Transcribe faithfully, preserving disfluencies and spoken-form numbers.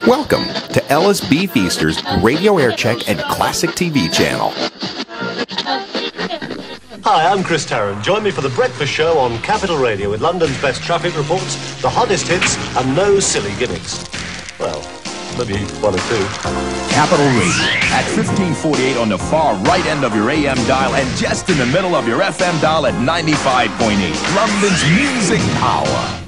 Welcome to Ellis B. Feaster's Radio Aircheck and Classic T V channel. Hi, I'm Chris Tarrant. Join me for the breakfast show on Capital Radio with London's best traffic reports, the hottest hits, and no silly gimmicks. Well, maybe one or two. Capital Radio at fifteen forty-eight on the far right end of your A M dial and just in the middle of your F M dial at ninety-five point eight. London's music power.